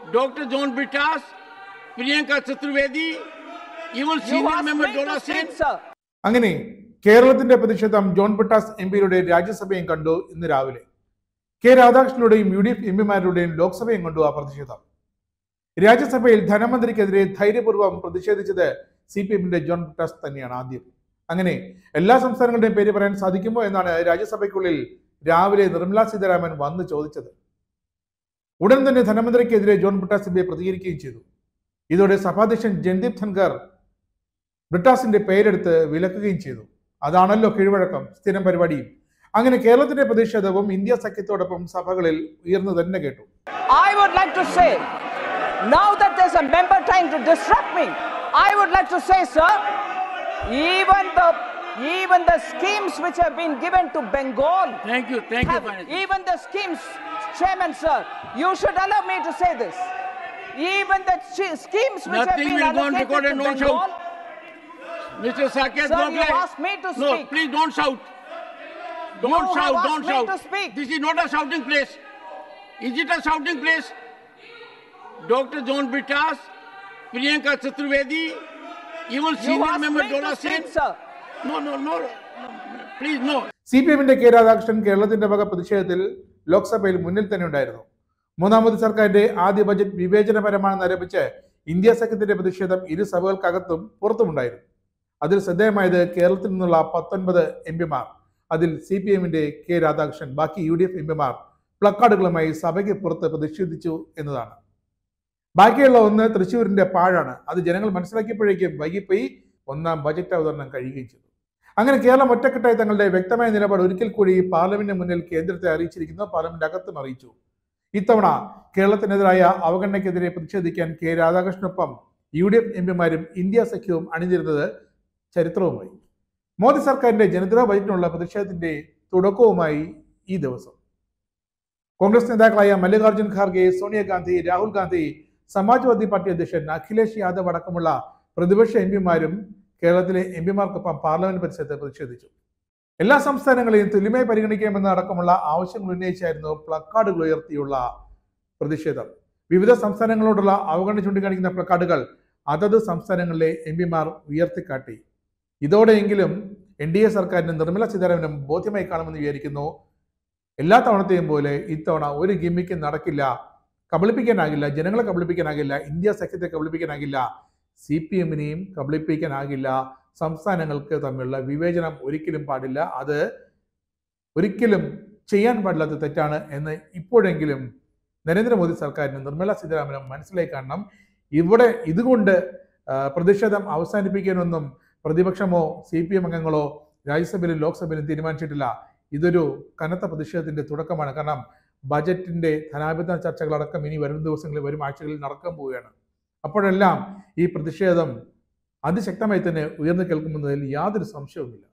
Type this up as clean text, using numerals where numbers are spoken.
Dr. John Britas, Priyanka Chaturvedi, even senior member Dola Sen. അങ്ങനെ കേരളത്തിന്റെ പ്രതിഷേധം ജോൺ ബ്രിട്ടാസ് എംപിയുടെ രാജ്യസഭയും കണ്ടു ഇന്ന് രാവിലെ. കെ രാധാകൃഷ്ണനുടെയും UDF എംപിമാരുടെയും ലോക്സഭയും കണ്ടു ആ പ്രതിഷേധം. രാജ്യസഭയിൽ ധനമന്ത്രിക്കെതിരെ ധൈര്യപൂർവ്വം പ്രതിഷേധിച്ചത് CPM-ന്റെ ജോൺ ബ്രിട്ടാസ് തന്നെയാണ് ആദ്യം. അങ്ങനെ എല്ലാ സംസ്ഥാനങ്ങളുടെയും പേര് പറയാൻ സാധിക്കുമോ എന്നാണ് രാജ്യസഭയ്ക്കുള്ളിൽ രാവിലെ നിർമ്മല സീതാരാമൻ വന്ന് ചോദിച്ചത്. ഉടൻ തന്നെ ധനമന്ത്രിക്കെതിരെ ജോൺ ബ്രിട്ടാസ് എംപി പ്രതികരിക്കുകയും ചെയ്തു. ഇതോടെ സഭാധ്യക്ഷൻ ജൻദീപ് ധൻഖർ ബ്രിട്ടാസിന്റെ പേരെടുത്ത് വിലക്കുകയും ചെയ്തു. അതാണല്ലോ കീഴ്വഴക്കം, സ്ഥിരം പരിപാടിയും. അങ്ങനെ കേരളത്തിന്റെ പ്രതിഷേധവും ഇന്ത്യ സഖ്യത്തോടൊപ്പം സഭകളിൽ ഉയർന്നു തന്നെ കേട്ടു. I would like to say, now that there's a member trying to disrupt me, I would like to say, sir, even the schemes which have been given to Bengal. Thank you, even the schemes, Chairman, sir, you should allow me to say this. Even the schemes which have been allocated to Bengal. Mr. Saket, sir, you asked me to speak. No, please don't shout. Don't shout. To speak. This is not a shouting place. Is it a shouting place? Dr. John Britas, Priyanka Chaturvedi, even senior member Dola Sen. No. Please, no. CPM-ന്റെ K Radhakrishnan കേരളത്തിന്റെ വക പ്രതിഷേധത്തിൽ ലോക്സഭയിൽ മുന്നിൽ തന്നെ ഉണ്ടായിരുന്നു. മൂന്നാമത് സർക്കാരിന്റെ ആദ്യ ബജറ്റ് വിവേചനപരമാണെന്ന് ആരോപിച്ച് ഇന്ത്യ സഖ്യത്തിന്റെ പ്രതിഷേധം ഇരു സഭകൾക്കകത്തും പുറത്തുമുണ്ടായിരുന്നു. അതിൽ ശ്രദ്ധേയമായത് കേരളത്തിൽ നിന്നുള്ള 19 എംപിമാർ, അതിൽ CPM-ന്റെ കെ രാധാകൃഷ്ണൻ, ബാക്കി UDF എംപിമാർ പ്ലക്കാർഡുകളുമായി സഭയ്ക്ക് പുറത്ത് പ്രതിഷേധിച്ചു എന്നതാണ്. ബാക്കിയുള്ള ഒന്ന് തൃശ്ശൂരിന്റെ പാഴാണ്. അത് ജനങ്ങൾ മനസ്സിലാക്കിയപ്പോഴേക്കും വൈകിപ്പോയി ഒന്നാം ബജറ്റ് അവതരണം കഴിയുകയും ചെയ്തു. അങ്ങനെ കേരളം ഒറ്റക്കെട്ടായി തങ്ങളുടെ വ്യക്തമായ നിലപാട് ഒരിക്കൽ കൂടി പാർലമെന്റിന് മുന്നിൽ കേന്ദ്രത്തെ അറിയിച്ചിരിക്കുന്നു. പാർലമെന്റ് അകത്തും അറിയിച്ചു. ഇത്തവണ കേരളത്തിനെതിരായ അവഗണനയ്ക്കെതിരെ പ്രതിഷേധിക്കാൻ കെ രാധാകൃഷ്ണനൊപ്പം UDF എംപിമാരും ഇന്ത്യ സഖ്യവും അണിനിരുന്നത് ചരിത്രവുമായി. മോദി സർക്കാരിന്റെ ജനദ്രോഹ ബജറ്റിനുള്ള പ്രതിഷേധത്തിന്റെ തുടക്കവുമായി ഈ ദിവസം കോൺഗ്രസ് നേതാക്കളായ മല്ലികാർജ്ജുൻ ഖാർഗെ, സോണിയാഗാന്ധി, രാഹുൽ ഗാന്ധി, സമാജ്വാദി പാർട്ടി അധ്യക്ഷൻ അഖിലേഷ് യാദവ് അടക്കമുള്ള പ്രതിപക്ഷ എംപിമാരും കേരളത്തിലെ എംപിമാർക്കൊപ്പം പാർലമെന്റ് പരിസരത്ത് പ്രതിഷേധിച്ചു. എല്ലാ സംസ്ഥാനങ്ങളെയും തുല്യമായി പരിഗണിക്കാമെന്ന അടക്കമുള്ള ആവശ്യങ്ങൾ ഉന്നയിച്ചായിരുന്നു പ്ലക്കാർഡുകൾ ഉയർത്തിയുള്ള പ്രതിഷേധം. വിവിധ സംസ്ഥാനങ്ങളോടുള്ള അവഗണന ചൂണ്ടിക്കാണിക്കുന്ന പ്ലക്കാർഡുകൾ അതത് സംസ്ഥാനങ്ങളിലെ എംപിമാർ ഉയർത്തിക്കാട്ടി. ഇതോടെയെങ്കിലും NDA സർക്കാരിന് നിർമ്മല സീതാരാമനും ബോധ്യമായി കാണുമെന്ന് വിചാരിക്കുന്നു. എല്ലാ തവണത്തെയും പോലെ ഇത്തവണ ഒരു ഗിമ്മിക്കും നടക്കില്ല, കബളിപ്പിക്കാനാകില്ല, ജനങ്ങളെ കബളിപ്പിക്കാനാകില്ല, ഇന്ത്യ സഖ്യത്തെ കബളിപ്പിക്കാനാകില്ല, CPM-നെയും കബളിപ്പിക്കാനാകില്ല. സംസ്ഥാനങ്ങൾക്ക് തമ്മിലുള്ള വിവേചനം ഒരിക്കലും പാടില്ല, അത് ഒരിക്കലും ചെയ്യാൻ പാടില്ലാത്ത തെറ്റാണ് എന്ന് ഇപ്പോഴെങ്കിലും നരേന്ദ്രമോദി സർക്കാരിന് നിർമ്മല സീതാരാമനും മനസ്സിലായി കാണണം. ഇവിടെ ഇതുകൊണ്ട് പ്രതിഷേധം അവസാനിപ്പിക്കാനൊന്നും പ്രതിപക്ഷമോ CPM അംഗങ്ങളോ രാജ്യസഭയിലും ലോക്സഭയിലും തീരുമാനിച്ചിട്ടില്ല. ഇതൊരു കനത്ത പ്രതിഷേധത്തിന്റെ തുടക്കമാണ്. കാരണം ബജറ്റിന്റെ ധനാഭ്യർത്ഥന ചർച്ചകളടക്കം ഇനി വരും ദിവസങ്ങളിൽ, വരും ആഴ്ചകളിൽ നടക്കാൻ പോവുകയാണ്. അപ്പോഴെല്ലാം ഈ പ്രതിഷേധം അതിശക്തമായി തന്നെ ഉയർന്നു കേൾക്കുമെന്നതിൽ യാതൊരു സംശയവുമില്ല.